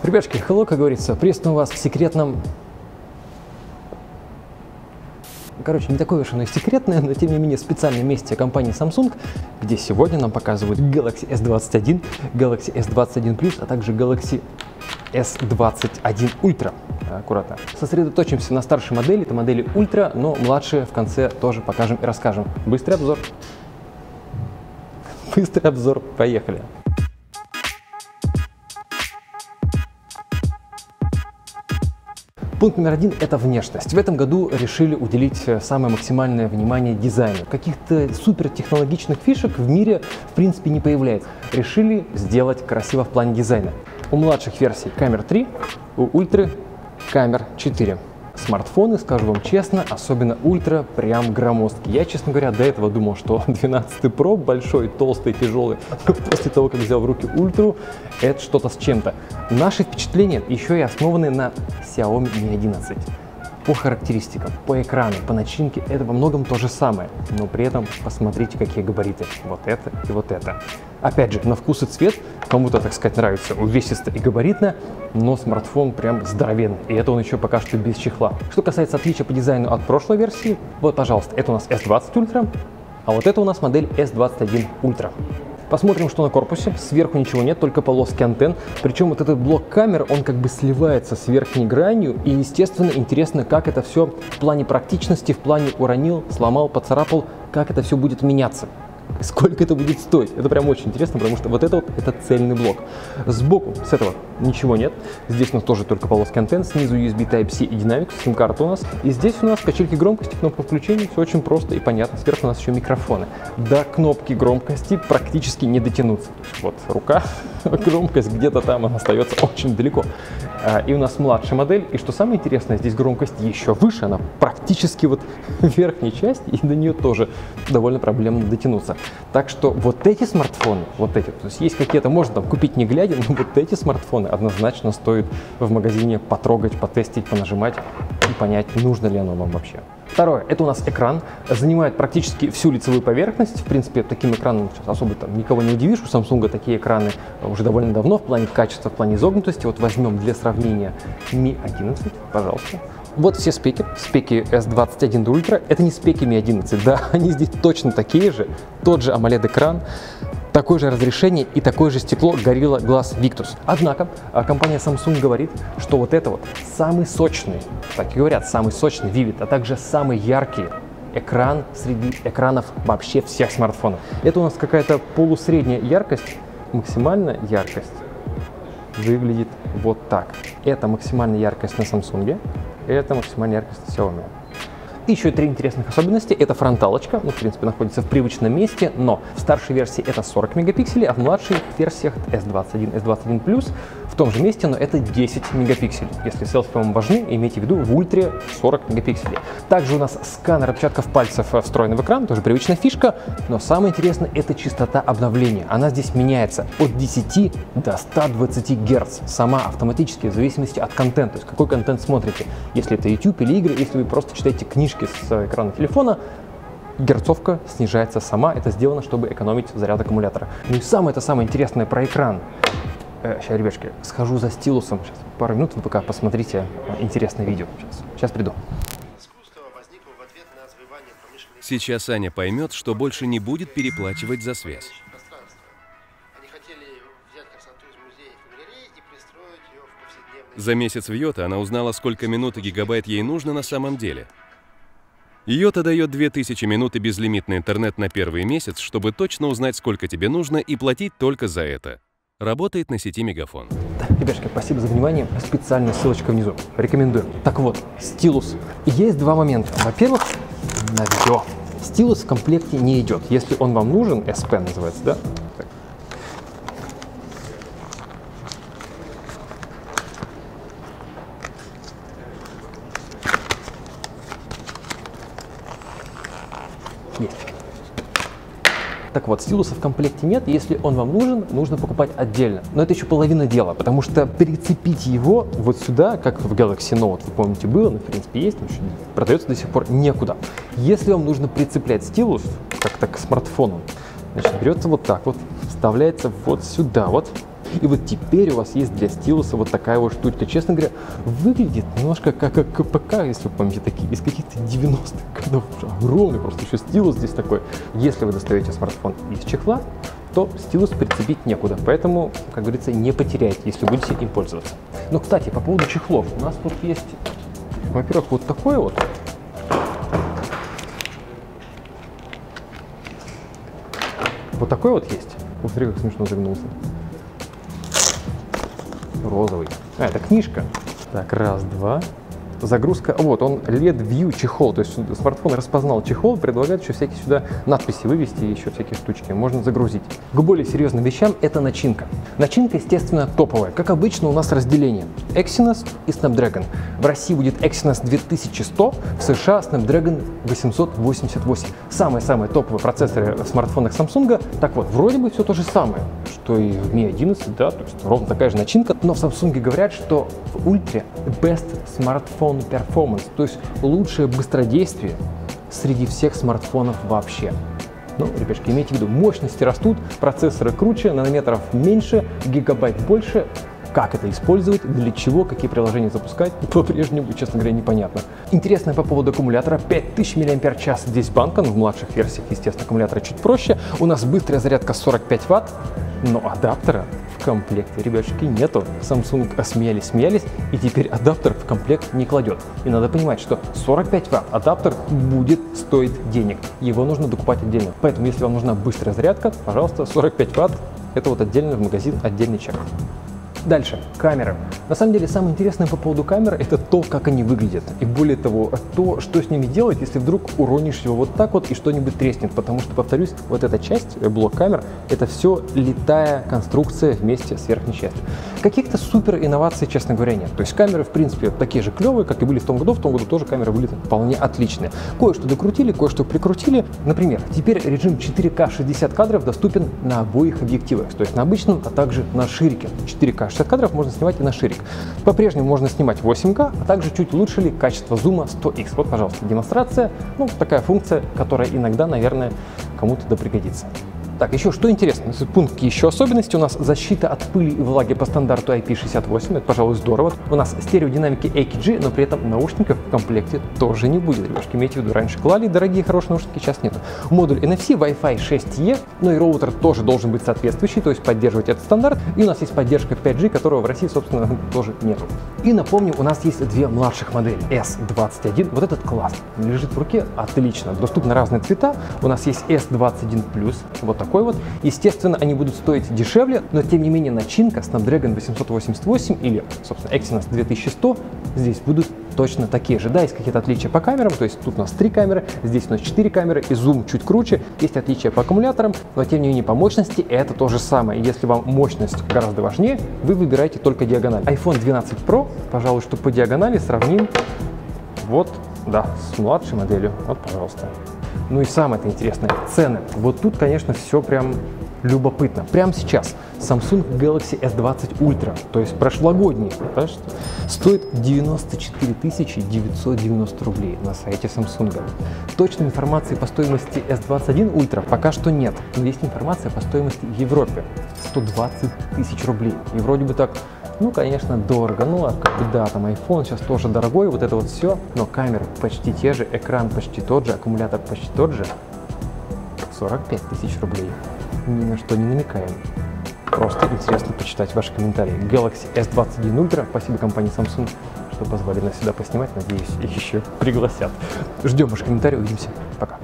Ребятки, hello, как говорится, приветствую вас в секретном... Короче, не такое уж оно и секретное, но тем не менее специальном месте компании Samsung, где сегодня нам показывают Galaxy S21, Galaxy S21 Plus, а также Galaxy S21 Ultra. Аккуратно. Сосредоточимся на старшей модели, это модели Ultra, но младшие в конце тоже покажем и расскажем. Быстрый обзор. Быстрый обзор, поехали. Пункт номер один – это внешность. В этом году решили уделить самое максимальное внимание дизайну. Каких-то супертехнологичных фишек в мире в принципе не появляется. Решили сделать красиво в плане дизайна. У младших версий камер 3, у ультры камер 4. Смартфоны, скажу вам честно, особенно ультра, прям громоздкие. Я, честно говоря, до этого думал, что 12 Pro большой, толстый, тяжелый. После того, как взял в руки ультру, это что-то с чем-то. Наши впечатления еще и основаны на Xiaomi Mi 11. По характеристикам, по экрану, по начинке это во многом то же самое, но при этом посмотрите, какие габариты. Вот это и вот это. Опять же, на вкус и цвет кому-то, так сказать, нравится увесисто и габаритно, но смартфон прям здоровенный, и это он еще пока что без чехла. Что касается отличия по дизайну от прошлой версии, вот, пожалуйста, это у нас S20 Ultra, а вот это у нас модель S21 Ultra. Посмотрим, что на корпусе. Сверху ничего нет, только полоски антенн. Причем вот этот блок камер, он как бы сливается с верхней гранью. И, естественно, интересно, как это все в плане практичности, в плане уронил, сломал, поцарапал, как это все будет меняться. Сколько это будет стоить? Это прям очень интересно, потому что вот это цельный блок. Сбоку с этого ничего нет. Здесь у нас тоже только полоски антенн, снизу USB Type-C и динамик, сим-карта у нас. И здесь у нас качельки громкости, кнопка включения, все очень просто и понятно. Сверху у нас еще микрофоны. До кнопки громкости практически не дотянуться. Вот рука, громкость где-то там, она остается очень далеко. И у нас младшая модель, и что самое интересное, здесь громкость еще выше, она практически вот в верхней части, и до нее тоже довольно проблемно дотянуться. Так что вот эти смартфоны, вот эти, то есть какие-то можно там купить не глядя, но вот эти смартфоны однозначно стоит в магазине потрогать, потестить, понажимать и понять, нужно ли оно вам вообще. Второе, это у нас экран, занимает практически всю лицевую поверхность. В принципе, таким экраном сейчас особо там никого не удивишь. У Samsung такие экраны уже довольно давно в плане качества, в плане изогнутости. Вот возьмем для сравнения Mi 11, пожалуйста. Вот все спеки S21 Ultra. Это не спеки Mi 11, да, они здесь точно такие же. Тот же AMOLED-экран, такое же разрешение и такое же стекло Gorilla Glass Victus. Однако компания Samsung говорит, что вот это вот самый сочный, так и говорят, самый сочный Vivid, а также самый яркий экран среди экранов вообще всех смартфонов. Это у нас какая-то полусредняя яркость, максимальная яркость выглядит вот так. Это максимальная яркость на Samsung, это максимальная яркость на Xiaomi. И еще 3 интересных особенности. Это фронталочка, в принципе, находится в привычном месте, но в старшей версии это 40 мегапикселей, а в младших версиях S21, S21 Plus в том же месте, но это 10 мегапикселей. Если селфи вам важны, имейте в виду, в ультре 40 мегапикселей. Также у нас сканер отпечатков пальцев встроен в экран, тоже привычная фишка, но самое интересное – это частота обновления. Она здесь меняется от 10 до 120 Гц, сама автоматически, в зависимости от контента, то есть какой контент смотрите. Если это YouTube или игры, если вы просто читаете книжки с экрана телефона, герцовка снижается сама. Это сделано, чтобы экономить заряд аккумулятора. Ну и самое интересное про экран. Сейчас, ребятки, схожу за стилусом. Сейчас, пару минут, вы пока посмотрите интересное видео. Сейчас приду. Сейчас Аня поймет, что больше не будет переплачивать за связь. За месяц в Йота она узнала, сколько минут и гигабайт ей нужно на самом деле. Йота дает 2000 минут и безлимитный интернет на первый месяц, чтобы точно узнать, сколько тебе нужно, и платить только за это. Работает на сети Мегафон. Ребятки, спасибо за внимание. Специальная ссылочка внизу. Рекомендую. Так вот, стилус. Есть два момента. Во-первых, наведё. Стилус в комплекте не идет. Если он вам нужен, S Pen называется, да? Так. Есть. Так вот, стилуса в комплекте нет, если он вам нужен, нужно покупать отдельно. Но это еще половина дела, потому что прицепить его вот сюда, как в Galaxy Note, вы помните, было, но в принципе есть, но продается до сих пор некуда. Если вам нужно прицеплять стилус, как-то к смартфону, значит, берется вот так вот, вставляется вот сюда вот, И вот теперь у вас есть для стилуса вот такая вот штучка. Честно говоря, выглядит немножко как КПК, если вы помните, такие из каких-то 90-х годов. Огромный просто еще стилус здесь такой. Если вы достаете смартфон из чехла, то стилус прицепить некуда, поэтому, как говорится, не потеряете, если будете им пользоваться. Но, кстати, по поводу чехлов. У нас тут есть, во-первых, вот такой вот. Вот такой вот есть. Посмотри, как смешно загнулся. Розовый. А, это книжка. Так, раз, два. Загрузка. Вот, он LED View чехол. То есть смартфон распознал чехол, предлагает еще всякие сюда надписи вывести, еще всякие штучки. Можно загрузить. К более серьезным вещам это начинка. Начинка, естественно, топовая. Как обычно, у нас разделение. Exynos и Snapdragon. В России будет Exynos 2100, в США Snapdragon 888. Самые-самые топовые процессоры в смартфонах Samsung. Так вот, вроде бы все то же самое, что и в Mi 11, да, то есть ровно такая же начинка. Но в Samsung говорят, что в Ultra best smartphone performance, то есть лучшее быстродействие среди всех смартфонов вообще. Ну, ребятки, имейте в виду, мощности растут, процессоры круче, нанометров меньше, гигабайт больше. Как это использовать, для чего, какие приложения запускать, по-прежнему, честно говоря, непонятно. Интересно по поводу аккумулятора. 5000 мАч здесь банка, но в младших версиях, естественно, аккумулятор чуть проще. У нас быстрая зарядка 45 Вт, но адаптера в комплекте, ребятушки, нету. Samsung смеялись, и теперь адаптер в комплект не кладет. И надо понимать, что 45 Вт адаптер будет стоить денег. Его нужно докупать отдельно. Поэтому, если вам нужна быстрая зарядка, пожалуйста, 45 Вт, это вот отдельно в магазин, отдельный чек. Дальше, камеры. На самом деле, самое интересное по поводу камер – это то, как они выглядят. И более того, то, что с ними делать, если вдруг уронишь его вот так вот и что-нибудь треснет. Потому что, повторюсь, вот эта часть, блок камер, это все литая конструкция вместе с верхней частью. Каких-то супер инноваций, честно говоря, нет. То есть камеры, в принципе, такие же клевые, как и были в том году. В том году тоже камеры были вполне отличные. Кое-что докрутили, кое-что прикрутили. Например, теперь режим 4К 60 кадров доступен на обоих объективах. То есть на обычном, а также на ширике. 4К 60 кадров можно снимать и на ширик. По-прежнему можно снимать 8К, а также чуть улучшили качество зума 100X. Вот, пожалуйста, демонстрация. Ну, такая функция, которая иногда, наверное, кому-то да пригодится. Так, еще что интересно, пункт еще особенности, у нас защита от пыли и влаги по стандарту IP68, это, пожалуй, здорово. У нас стереодинамики AKG, но при этом наушников в комплекте тоже не будет. Ребятки, имейте в виду, раньше клали дорогие хорошие наушники, сейчас нет. Модуль NFC, Wi-Fi 6E, но и роутер тоже должен быть соответствующий, то есть поддерживать этот стандарт. И у нас есть поддержка 5G, которого в России, собственно, тоже нет. И напомню, у нас есть две младших модели, S21, вот этот класс, лежит в руке, отлично, доступны разные цвета. У нас есть S21+, вот такой вот. Естественно, они будут стоить дешевле, но тем не менее начинка Snapdragon 888 или, собственно, Exynos 2100 здесь будут точно такие же. Да, есть какие-то отличия по камерам, то есть тут у нас 3 камеры, здесь у нас 4 камеры, и зум чуть круче, есть отличия по аккумуляторам, но тем не менее по мощности это то же самое. Если вам мощность гораздо важнее, вы выбираете только диагональ. iPhone 12 Pro, пожалуй, что по диагонали сравним вот, да, с младшей моделью. Вот, пожалуйста. Ну и самое-то интересное, цены. Вот тут, конечно, все прям любопытно. Прямо сейчас Samsung Galaxy S20 Ultra, то есть прошлогодний, стоит 94 990 рублей на сайте Samsung. Точной информации по стоимости S21 Ultra пока что нет, но есть информация по стоимости в Европе. 120 тысяч рублей. И вроде бы так, ну, конечно, дорого. Ну, а как бы да, там iPhone сейчас тоже дорогой, вот это вот все. Но камеры почти те же, экран почти тот же, аккумулятор почти тот же. 45 тысяч рублей. Ни на что не намекаем. Просто интересно почитать ваши комментарии. Galaxy S21 Ultra. Спасибо компании Samsung, что позвали нас сюда поснимать. Надеюсь, их еще пригласят. Ждем ваши комментарии. Увидимся. Пока.